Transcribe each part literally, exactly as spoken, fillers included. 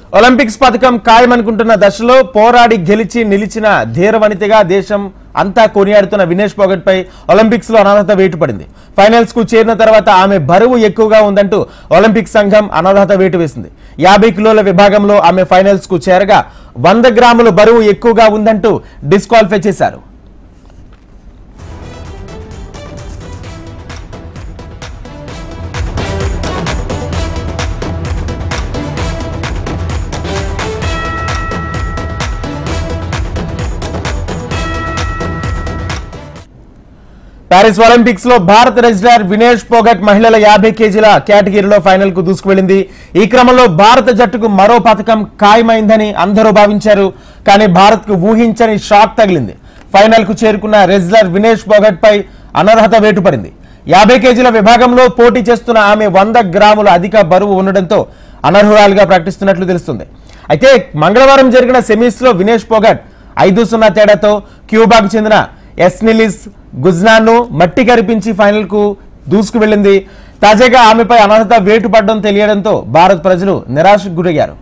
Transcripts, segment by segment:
Olympics పథకం ఖాయమనుకుంటున్న దశలో పోరాడి గెలిచి నిలిచిన ధీరవనితగా దేశం అంతా కొనియాడుతున్న వినేష్ పోగట్ పై ఒలింపిక్స్ లో అనర్హత వేటు పడింది. ఫైనల్స్ కు చేరిన తర్వాత ఆమె బరువు ఎక్కువగా ఉందంటూ ఒలింపిక్ సంఘం అనర్హత వేటు వేసింది. యాభై కిలోల విభాగంలో ఆమె ఫైనల్స్ కు చేరగా వంద గ్రాముల బరువు ఎక్కువగా ఉందంటూ డిస్క్వాలిఫై చేశారు. ప్యారిస్ ఒలింపిక్స్ లో భారత రెజ్లర్ వినేష్ పోగట్ మహిళల యాభై కేజీల కేటగిరీలో ఫైనల్ కు దూసుకువెళ్లింది. ఈ క్రమంలో భారత జట్టుకు మరో పథకం ఖాయమైందని అందరూ భావించారు. కానీ భారత్ కు ఊహించని షాక్ తగిలింది. ఫైనల్ కు చేరుకున్న రెజ్లర్ వినేష్ పోగట్ పై అనర్హత వేటు పడింది. యాభై కేజీల విభాగంలో పోటీ చేస్తున్న ఆమె వంద గ్రాముల అధిక బరువు ఉండడంతో అనర్హురాలుగా ప్రకటిస్తున్నట్లు తెలుస్తుంది. అయితే మంగళవారం జరిగిన సెమీస్ లో వినేష్ పోగట్ ఐదు సున్నా తేడాతో క్యూబాకు చెందిన ఎస్నిలిస్ గుజ్నాను మట్టి కరిపించి ఫైనల్ కు దూసుకు వెళ్లింది. తాజాగా ఆమెపై అనర్హత వేటు పడడం తెలియడంతో భారత ప్రజలు నిరాశకు గురయ్యారు.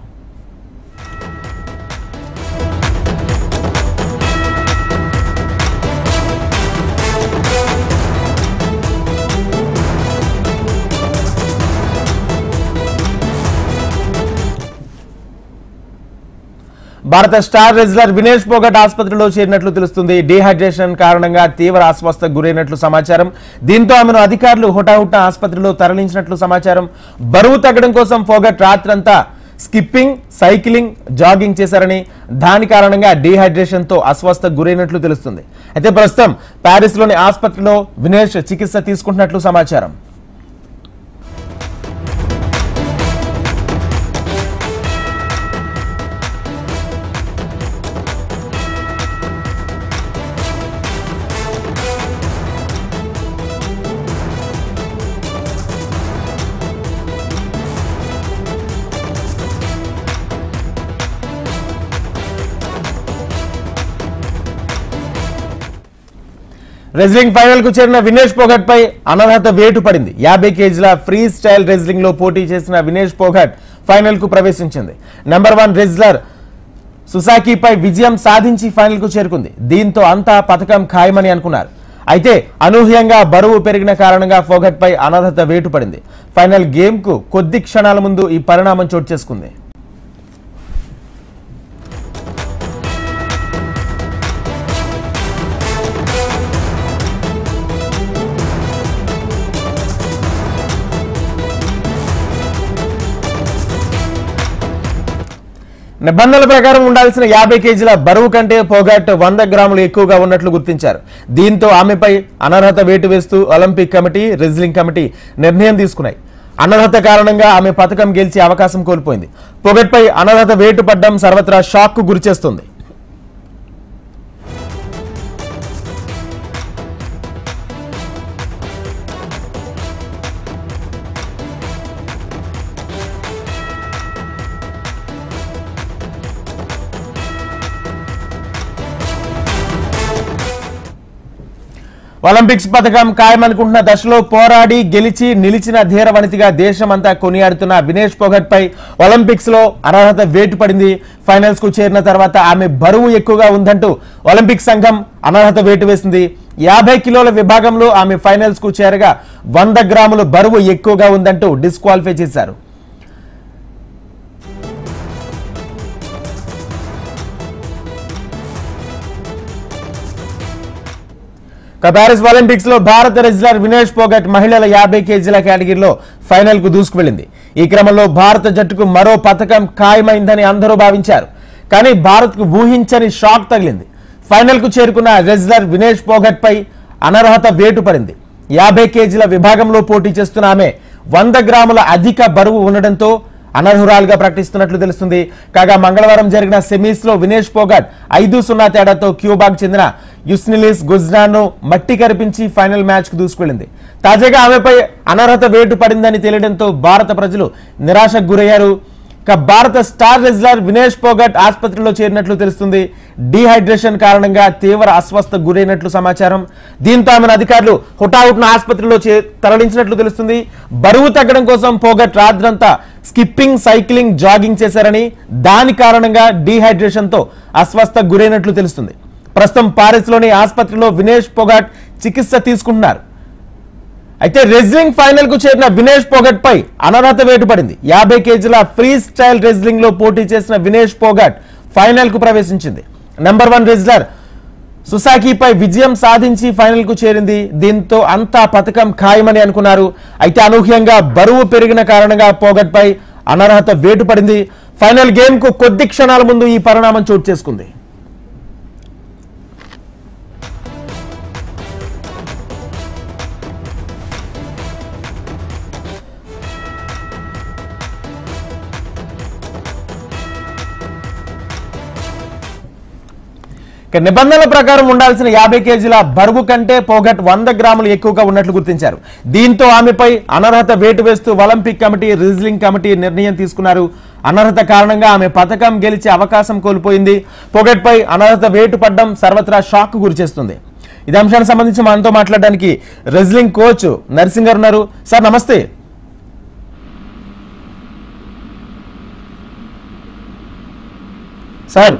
భారత స్టార్ రెజ్లర్ వినేష్ పోగట్ ఆసుపత్రిలో చేరినట్లు తెలుస్తుంది. డీహైడ్రేషన్ కారణంగా తీవ్ర అస్వస్థతకు గురైనట్లు సమాచారం. దీంతో ఆమెను అధికారులు హుటాహుటా ఆసుపత్రిలో తరలించినట్లు సమాచారం. బరువు తగ్గడం కోసం పోగట్ రాత్రంతా స్కిప్పింగ్, సైక్లింగ్, జాగింగ్ చేశారని, దాని కారణంగా డీహైడ్రేషన్ తో అస్వస్థతకు గురైనట్లు తెలుస్తుంది. అయితే ప్రస్తుతం ప్యారిస్ లోని ఆసుపత్రిలో వినేష్ చికిత్స తీసుకుంటున్నట్లు సమాచారం. రెజ్లింగ్ ఫైనల్ కు చేరిన వినేష్ పోగట్ పై అనర్హత వేటు పడింది. యాభై కేజీల ఫ్రీ స్టైల్ రెజ్లింగ్ లో పోటీ చేసిన వినేష్ పోగట్ ఫైనల్ కు ప్రవేశించింది. నెంబర్ వన్ రెజ్లర్ సుసాకీపై విజయం సాధించి ఫైనల్ కు చేరుకుంది. దీంతో అంతా పథకం ఖాయమని అనుకున్నారు. అయితే అనూహ్యంగా బరువు పెరిగిన కారణంగా పోగట్ పై అనర్హత వేటు పడింది. ఫైనల్ గేమ్ కు కొద్ది క్షణాల ముందు ఈ పరిణామం చోటు చేసుకుంది. నిబంధనల ప్రకారం ఉండాల్సిన యాభై కేజీల బరువు కంటే పోగట్ వంద గ్రాములు ఎక్కువగా ఉన్నట్లు గుర్తించారు. దీంతో ఆమెపై అనర్హత వేటు వేస్తూ ఒలింపిక్ కమిటీ, రెజ్లింగ్ కమిటీ నిర్ణయం తీసుకున్నాయి. అనర్హత కారణంగా ఆమె పథకం గెలిచే అవకాశం కోల్పోయింది. పోగట్ పై అనర్హత వేటు పడ్డం సర్వత్రా షాక్ కు గురిచేస్తుంది. ఒలింపిక్స్ పథకం ఖాయమనుకుంటున్న దశలో పోరాడి గెలిచి నిలిచిన ధీరవనితగా దేశం అంతా కొనియాడుతున్న వినేష్ పోగట్ పై ఒలింపిక్స్ లో అనర్హత వేటు పడింది. ఫైనల్స్ కు చేరిన తర్వాత ఆమె బరువు ఎక్కువగా ఉందంటూ ఒలింపిక్ సంఘం అనర్హత వేటు వేసింది. యాభై కిలోల విభాగంలో ఆమె ఫైనల్స్ కు చేరగా వంద గ్రాముల బరువు ఎక్కువగా ఉందంటూ డిస్క్వాలిఫై చేశారు. ప్యారిస్ ఒలింపిక్స్ లో భారత రెజ్లర్ వినేష్ పోగట్ మహిళల యాభై కేజీల కేటగిరీలో ఫైనల్ కు దూసుకువెళ్లింది. ఈ క్రమంలో భారత జట్టుకు మరో పథకం ఖాయమైందని అందరూ భావించారు. కానీ భారత్ కు ఊహించని షాక్ తగిలింది. ఫైనల్ కు చేరుకున్న రెజ్లర్ వినేష్ పోగట్ పై అనర్హత వేటు పడింది. యాభై కేజీల విభాగంలో పోటీ చేస్తున్న ఆమె వంద గ్రాముల అధిక బరువు ఉండడంతో అనర్హురాలుగా ప్రకటిస్తున్నట్లు తెలుస్తుంది. కాగా మంగళవారం జరిగిన సెమీస్ లో వినేష్ పోగట్ ఐదు సున్నా తేడాతో క్యూబాకు చెందిన యుస్నిలిస్ గుజ్నాను మట్టి కరిపించి ఫైనల్ మ్యాచ్ కు దూసుకెళ్లింది. తాజాగా ఆమెపై అనర్హత వేటు పడిందని తెలియడంతో భారత ప్రజలు నిరాశకు గురయ్యారు. భారత స్టార్ రెజ్లర్ వినేష్ పోగట్ ఆసుపత్రిలో చేరినట్లు తెలుస్తుంది. డీహైడ్రేషన్ కారణంగా తీవ్ర అస్వస్థతకు గురైనట్లు సమాచారం. దీంతో ఆమెను అధికారులు హుటాహుటిన ఆసుపత్రిలో తరలించినట్లు తెలుస్తుంది. బరువు తగ్గడం కోసం పోగట్ రాత్రంతా స్కిప్పింగ్, సైక్లింగ్, జాగింగ్ చేశారని దాని కారణంగా డీహైడ్రేషన్ తో అస్వస్థకు గురైనట్లు తెలుస్తుంది. ప్రస్తుతం పారిస్ లోని ఆసుపత్రిలో వినేష్ పోగాట్ చికిత్స తీసుకుంటున్నారు. అయితే రెజ్లింగ్ ఫైనల్ కు చేరిన వినేష్ పోగాట్ పై అనర్హత వేటు పడింది. యాభై కేజీల ఫ్రీ స్టైల్ రెజ్లింగ్ లో పోటీ చేసిన వినేష్ పోగాట్ ఫైనల్ కు ప్రవేశించింది. నెంబర్ వన్ రెజ్లర్ సుసాకిపై విజయం సాధించి ఫైనల్ కు చేరింది. దీంతో అంతా పథకం ఖాయమని అనుకున్నారు. అయితే అనూహ్యంగా బరువు పెరిగిన కారణంగా పోగట్ పై అనర్హత వేటు పడింది. ఫైనల్ గేమ్ కు కొద్ది క్షణాల ముందు ఈ పరిణామం చోటు చేసుకుంది. నిబంధనల ప్రకారం ఉండాల్సిన యాభై కేజీల బరువు కంటే పోగట్ వంద గ్రాములు ఎక్కువగా ఉన్నట్లు గుర్తించారు. దీంతో ఆమెపై అనర్హత వేటు వేస్తూ ఒలింపిక్ కమిటీ, రెజ్లింగ్ కమిటీ నిర్ణయం తీసుకున్నారు. అనర్హత కారణంగా ఆమె పథకం గెలిచే అవకాశం కోల్పోయింది. పోగట్ పై అనర్హత వేటు పడడం సర్వత్రా షాక్ గురిచేస్తుంది. ఇదే అంశానికి సంబంధించి మనతో మాట్లాడడానికి రెజ్లింగ్ కోచ్ నర్సింగ్ గారు ఉన్నారు. సార్ నమస్తే. సార్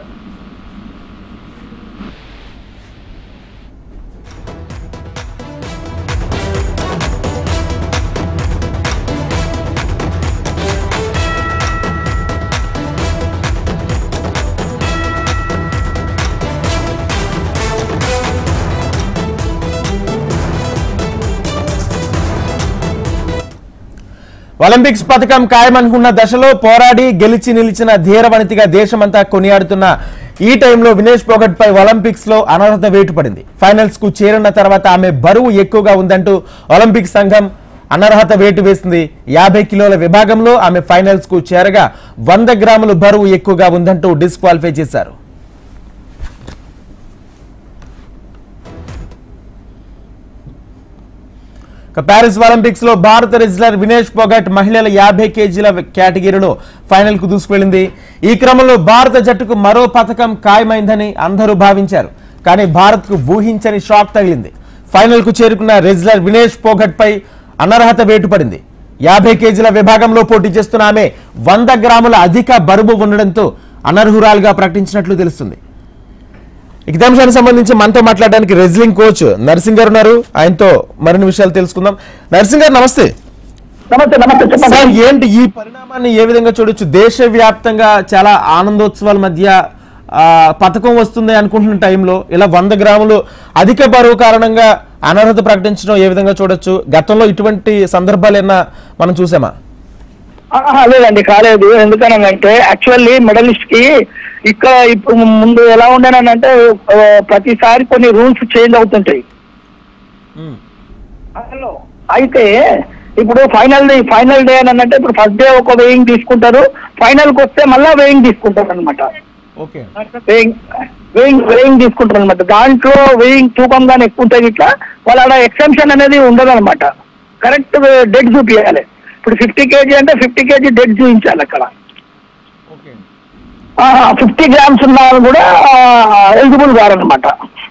ఒలింపిక్స్ పథకం ఖాయమనుకున్న దశలో పోరాడి గెలిచి నిలిచిన ధీరవనితిగా దేశమంతా కొనియాడుతున్న ఈ టైంలో వినేష్ పోగట్ పై ఒలింపిక్స్ లో అనర్హత వేటు పడింది. ఫైనల్స్ కు చేరిన తర్వాత ఆమె బరువు ఎక్కువగా ఉందంటూ ఒలింపిక్ సంఘం అనర్హత వేటు వేసింది. యాభై కిలోల విభాగంలో ఆమె ఫైనల్స్ కు చేరగా వంద గ్రాములు బరువు ఎక్కువగా ఉందంటూ డిస్క్వాలిఫై చేశారు. ప్యారిస్ ఒలింపిక్స్ లో భారత రెజ్లర్ వినేష్ పోగట్ మహిళల యాభై కేజీల కేటగిరీలో ఫైనల్ కు దూసుకువెళ్లింది. ఈ క్రమంలో భారత జట్టుకు మరో పథకం ఖాయమైందని అందరూ భావించారు. కానీ భారత్ కు ఊహించని షాక్ తగిలింది. ఫైనల్ కు చేరుకున్న రెజ్లర్ వినేష్ పోగట్ పై అనర్హత వేటు పడింది. యాభై కేజీల విభాగంలో పోటీ చేస్తున్న ఆమె వంద గ్రాముల అధిక బరువు ఉండడంతో అనర్హురాలుగా ప్రకటించినట్లు తెలుస్తుంది. ఇదే అంశానికి సంబంధించి మనతో మాట్లాడడానికి రెజ్లింగ్ కోచ్ నర్సింగ్ గారు ఉన్నారు. ఆయనతో మరిన్ని విషయాలు తెలుసుకుందాం. నర్సింగ్ గారు నమస్తే. నమస్తే నమస్తే సార్, ఏంటి ఈ పరిణామాన్ని ఏ విధంగా చూడొచ్చు? దేశవ్యాప్తంగా చాలా ఆనందోత్సవాల మధ్య పథకం వస్తుంది అనుకుంటున్న టైంలో ఇలా వంద గ్రాములు అధిక బరువు కారణంగా అనర్హత ప్రకటించడం ఏ విధంగా చూడొచ్చు? గతంలో ఇటువంటి సందర్భాలు ఏమన్నా మనం చూసామా? లేదండి, కాలేదు. ఎందుకనంటే యాక్చువల్లీ మెడలిస్ట్ కి ఇక్కడ ఇప్పుడు ముందు ఎలా ఉండేనంటే ప్రతిసారి కొన్ని రూల్స్ చేంజ్ అవుతుంటాయి. అయితే ఇప్పుడు ఫైనల్ ఫైనల్ డే అని అంటే ఇప్పుడు ఫస్ట్ డే ఒక వెయింగ్ తీసుకుంటారు, ఫైనల్ కి వస్తే మళ్ళా వెయింగ్ తీసుకుంటారు అనమాట. వెయింగ్ వెయింగ్ వెయింగ్ తీసుకుంటారు అనమాట. దాంట్లో వెయింగ్ తూకం కానీ ఎక్కువ ఉంటుంది. ఇట్లా వాళ్ళ ఎక్సెంప్షన్ అనేది ఉండదు అనమాట. కరెక్ట్ డెడ్ చూపించాలి. ఇప్పుడు ఫిఫ్టీ కేజీ అంటే ఫిఫ్టీ కేజీ డెడ్ చూపించాలి. అక్కడ ఫిఫ్టీ గ్రామ్స్ ఉన్న వాళ్ళు కూడా ఎలిజిబుల్ కారనమాట.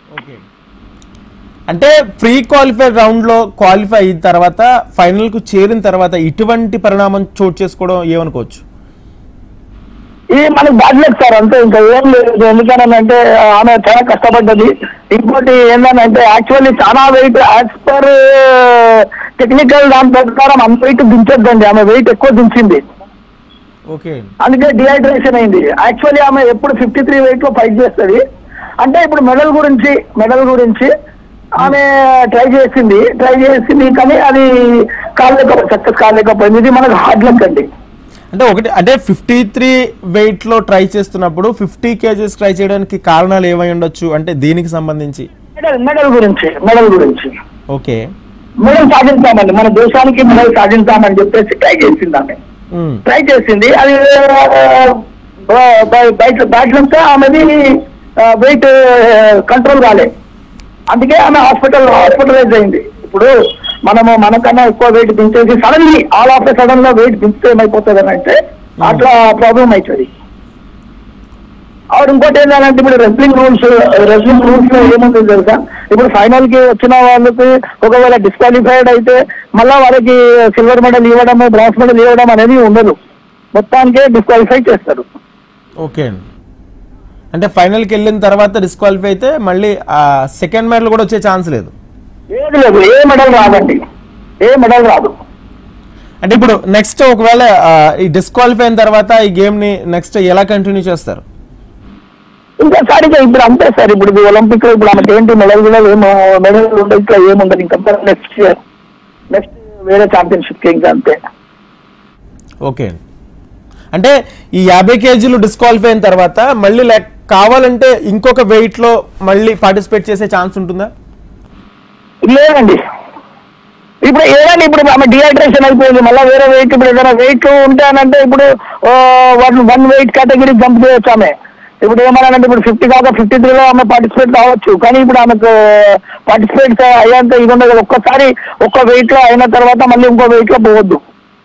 అంటే ప్రీ క్వాలిఫైడ్ రౌండ్ లో క్వాలిఫై అయిన తర్వాత ఫైనల్ కు చేరిన తర్వాత ఇటువంటి పరిణామం చోటు చేసుకోవడం ఏమనుకోవచ్చు? ఇది మనకు బ్యాడ్ లక్ సార్, అంతే, ఇంకా ఏం లేదు. ఎందుకనంటే ఆమె చాలా కష్టపడ్డది. ఇంకోటి ఏంటంటే యాక్చువల్లీ చాలా వెయిట్ యాజ్ పర్ టెక్నికల్ దాని ప్రకారం అంత వెయిట్ దించొద్దండి. ఆమె వెయిట్ ఎక్కువ దించింది, అందుకే డిహైడ్రేషన్ అయింది. యాక్చువల్లీ ఆమె ఎప్పుడు ఫిఫ్టీ త్రీ వెయిట్ లో ఫైట్ చేస్తుంది. అంటే ఇప్పుడు మెడల్ గురించి మెడల్ గురించి ఆమె ట్రై చేసింది ట్రై చేసింది కానీ అది కాలేకపోయింది, సక్సెస్ కాలేకపోయింది. ఇది మనకు హార్డ్ లక్ అండి. అంటే ఒకటి అంటే ఫిఫ్టీ త్రీ వెయిట్ లో ట్రై చేస్తున్నప్పుడు ఫిఫ్టీ కేజీస్ ట్రై చేయడానికి కారణాలు ఏమై ఉండొచ్చు? అంటే దీనికి సంబంధించి మెడల్ మెడల్ గురించి మెడల్ గురించి ఓకే మెడల్ సాధించామండి, మన దేశానికి మెడల్ సాధించామని చెప్పేసి ట్రై చేసింది ఆమె. ట్రై చేసింది అది బయట బ్యాట్లంతా ఆమెది వెయిట్ కంట్రోల్ కాలే. అందుకే ఆమె హాస్పిటల్ హాస్పిటలైజ్ అయింది. ఇప్పుడు మనము మనకన్నా ఎక్కువ వెయిట్ దించేసి సడన్లీ ఆల్ ఆఫ్ సడన్ గా వెయిట్ దించితే ఏమైపోతుంది అని అంటే అట్లా ప్రాబ్లం అవుతుంది. ఆవిడ ఇంకోటి ఏంటంటే ఇప్పుడు రెస్లింగ్ రూల్స్ రెస్లింగ్ రూల్స్ లో ఏముంది తెలుసా? ఇప్పుడు ఫైనల్ కి వచ్చిన వాళ్ళకి ఒకవేళ డిస్క్వాలిఫైడ్ అయితే మళ్ళా వాళ్ళకి సిల్వర్ మెడల్ ఇవ్వడం, బ్రాంజ్ మెడల్ ఇవ్వడం అనేది ఉండదు. మొత్తానికే డిస్క్వాలిఫై చేస్తారు. ఓకే అండి, అంటే ఫైనల్కి వెళ్ళిన తర్వాత డిస్క్వాలిఫై అయితే మళ్ళీ సెకండ్ మెడల్ కూడా వచ్చే ఛాన్స్ లేదు? ఏది లేదు, ఏ మెడల్ రాదండి, ఏ మెడల్ రాదు. అంటే ఇప్పుడు నెక్స్ట్ ఒకవేళ ఈ డిస్క్వాలిఫై అయిన తర్వాత ఈ గేమ్ ని నెక్స్ట్ ఎలా కంటిన్యూ చేస్తారు? ఇంకా సారిగా ఇప్పుడు అంతే సార్, ఇప్పుడు ఇది ఒలింపిక్ లో ఇప్పుడు ఆమెకి ఏంటి మెడల్ కూడా ఏమో మెడల్ ఉండదు, ఇట్లా ఏముండదు. ఇంకా నెక్స్ట్ ఇయర్ నెక్స్ట్ వేరే ఛాంపియన్షిప్ కి ఇంకా అంతే. ఓకే, అంటే ఈ యాభై కేజీలు డిస్క్వాలిఫై అయిన తర్వాత మళ్ళీ లైక్ కావాలంటే ఇంకొక వెయిట్ లో మళ్ళీ పార్టిసిపేట్ చేసే ఛాన్స్ ఉంటుందా? లేదండి, ఇప్పుడు ఏదైనా ఇప్పుడు ఆమె డిహైడ్రేషన్ అయిపోయింది, మళ్ళీ వేరే వెయిట్ ఇప్పుడు ఏదైనా వెయిట్ ఉంటానంటే ఇప్పుడు one one weight category jump చేయొచ్చు ఆమె. ఇప్పుడు ఏమన్నానంటే ఇప్పుడు ఫిఫ్టీ కాక ఫిఫ్టీ త్రీలో ఆమె పార్టిసిపేట్ కావచ్చు, కానీ ఇప్పుడు ఆమెకు పార్టిసిపేట్ అయ్యేంత ఇది ఉండదు కదా. ఒక్కసారి ఒక్క వెయిట్ లో అయిన తర్వాత మళ్ళీ ఇంకో వెయిట్ లో పోవద్దు.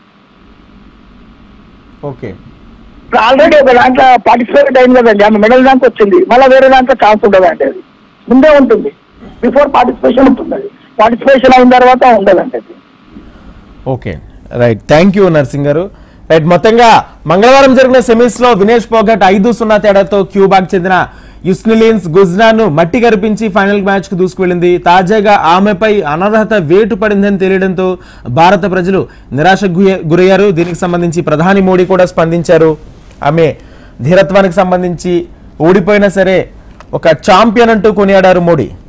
ఓకే, ఇప్పుడు ఆల్రెడీ ఒక దాంట్లో పార్టిసిపేట్ అయింది కదండి, ఆమె మెడల్ దాంట్లో వచ్చింది, మళ్ళీ వేరే దాంట్లో ఛాన్స్ ఉండదు అంటే అది ముందే ఉంటుంది. బిఫోర్ పార్టిసిపేషన్ ఉంటుంది, అది పార్టిసిపేషన్ అయిన తర్వాత ఉండదంటే అది. Okay right, thank you Narsing గారు. రైట్, మొత్తంగా మంగళవారం జరిగిన సెమీస్ లో వినేష్ పోగట్ ఐదు సున్నా తేడాతో క్యూబాకు చెందిన యుస్నిలిన్స్ గుజ్నాను మట్టి కరిపించి ఫైనల్ మ్యాచ్ కు దూసుకువెళ్లింది. తాజాగా ఆమెపై అనర్హత వేటు పడిందని తెలియడంతో భారత ప్రజలు నిరాశకు గురయ్యారు. దీనికి సంబంధించి ప్రధాని మోడీ కూడా స్పందించారు. ఆమె ధీరత్వానికి సంబంధించి ఓడిపోయినా సరే ఒక ఛాంపియన్ అంటూ కొనియాడారు మోడీ.